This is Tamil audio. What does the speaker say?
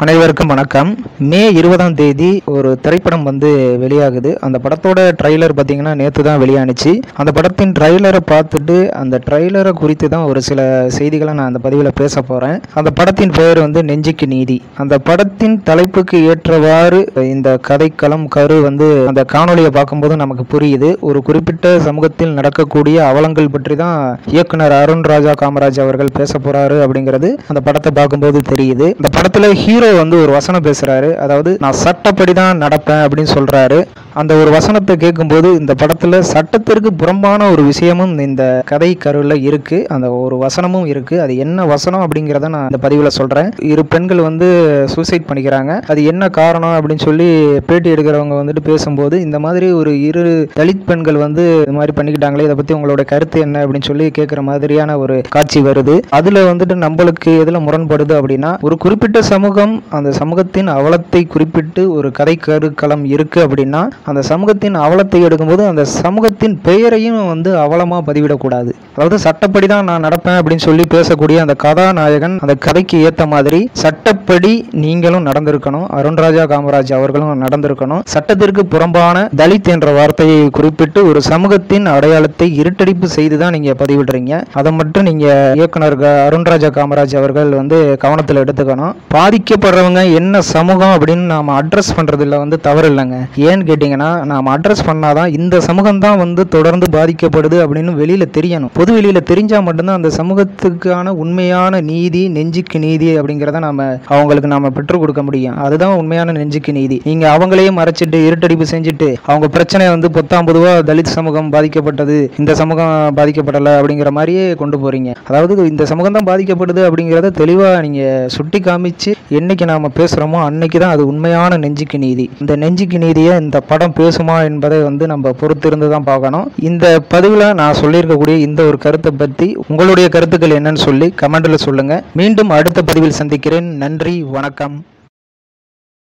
அனைவருக்கும் வணக்கம். மே 20ஆம் தேதி ஒரு திரைப்படம் வெளியாகுது. அந்த படத்தோட ட்ரைலர் பார்த்தீங்கன்னா நேற்று தான் வெளியானுச்சு. அந்த படத்தின் ட்ரைலரை பார்த்துட்டு அந்த ட்ரைலரை குறித்து தான் ஒரு சில செய்திகளை நான் அந்த பதிவில் பேச போகிறேன். அந்த படத்தின் பெயர் நெஞ்சுக்கு நீதி. அந்த படத்தின் தலைப்புக்கு ஏற்றவாறு இந்த கதைக்களம் கரு அந்த காணொலியை பார்க்கும்போது நமக்கு புரியுது. ஒரு குறிப்பிட்ட சமூகத்தில் நடக்கக்கூடிய அவலங்கள் பற்றி தான் இயக்குனர் அருண்ராஜா காமராஜ் அவர்கள் பேச போறாரு அப்படிங்கிறது அந்த படத்தை பார்க்கும்போது தெரியுது. அந்த படத்தில் ஹீரோ ஒரு வசனம் பேசுறாரு. அதாவது நான் சட்டப்படி தான் நடப்பேன் அப்படின்னு சொல்றாரு. அந்த ஒரு வசனத்தை கேட்கும்போது இந்த படத்துல சட்டத்திற்கு புறம்பான ஒரு விஷயமும் இந்த கதை கருவில் இருக்கு. அந்த ஒரு வசனமும் இருக்கு. அது என்ன வசனம் அப்படிங்கிறத நான் இந்த பதிவில் சொல்றேன். இரு பெண்கள் சூசைட் பண்ணிக்கிறாங்க. அது என்ன காரணம் அப்படின்னு சொல்லி பேட்டி எடுக்கிறவங்க பேசும்போது இந்த மாதிரி ஒரு இரு தலித் பெண்கள் இது மாதிரி பண்ணிக்கிட்டாங்களே, இதை பத்தி உங்களோட கருத்து என்ன அப்படின்னு சொல்லி கேட்கிற மாதிரியான ஒரு காட்சி வருது. அதுல நம்மளுக்கு எதுல முரண்படுது அப்படின்னா, ஒரு குறிப்பிட்ட சமூகம் அந்த சமூகத்தின் அவலத்தை குறிப்பிட்டு ஒரு கதை கருக்களம் இருக்கு அப்படின்னா, அந்த சமூகத்தின் அவலத்தை எடுக்கும்போது அந்த சமூகத்தின் பெயரையும் அவலமா பதிவிடக்கூடாது. அதாவது சட்டப்படி தான் நான் நடப்பேன் அப்படின்னு சொல்லி பேசக்கூடிய அந்த கதாநாயகன் அந்த கதைக்கு ஏத்த மாதிரி சட்டப்படி நீங்களும் நடந்திருக்கணும், அருண்ராஜா காமராஜ் அவர்களும் நடந்திருக்கணும். சட்டத்திற்கு புறம்பான தலித் என்ற வார்த்தையை குறிப்பிட்டு ஒரு சமூகத்தின் அடையாளத்தை இருட்டடிப்பு செய்துதான் நீங்க பதிவிடுறீங்க. அதை மட்டும் நீங்க இயக்குனர் அருண்ராஜா காமராஜ் அவர்கள் கவனத்தில் எடுத்துக்கணும். பாதிக்கப்படுறவங்க என்ன சமூகம் அப்படின்னு நாம அட்ரஸ் பண்றதுல தவறு இல்லைங்க. ஏன்னு கேட்டீங்கன்னா, நாம அட்ரஸ் பண்ணாதான் இந்த சமூகம் தான் தொடர்ந்து பாதிக்கப்படுது அப்படின்னு வெளியில தெரியணும். பொது வெளியில தெரிஞ்சா மட்டும்தான் அந்த சமூகத்துக்கான உண்மையான நீதி, நெஞ்சுக்கு நீதி அப்படிங்கிறத அவங்களுக்கு நாம பெற்றுக் கொடுக்க முடியும். அதுதான் உண்மையான நெஞ்சுக்கு நீதி. நீங்க அவங்களையும் மறைச்சிட்டு இருட்டடிப்பு செஞ்சுட்டு அவங்க பிரச்சனை பொத்தாம் பொதுவா தலித் சமூகம் பாதிக்கப்பட்டது, இந்த சமூகம் பாதிக்கப்படல அப்படிங்கிற மாதிரியே கொண்டு போறீங்க. அதாவது இந்த சமூகம் தான் பாதிக்கப்படுது அப்படிங்கிறத தெளிவா நீங்க சுட்டி காமிச்சு என்னைக்கு நாம பேசுறோமோ அன்னைக்கு தான் அது உண்மையான நெஞ்சுக்கு நீதி. இந்த நெஞ்சுக்கு நீதியை இந்த படம் பேசுமா என்பதை நம்ம பொறுத்திருந்து தான் பார்க்கணும். இந்த பதிவுல நான் சொல்லியிருக்கக்கூடிய இந்த ஒரு கருத்தை பற்றி உங்களுடைய கருத்துக்கள் என்னன்னு சொல்லி கமெண்ட்ல சொல்லுங்க. மீண்டும் அடுத்த பதிவில் சந்திக்கிறேன். நன்றி, வணக்கம்.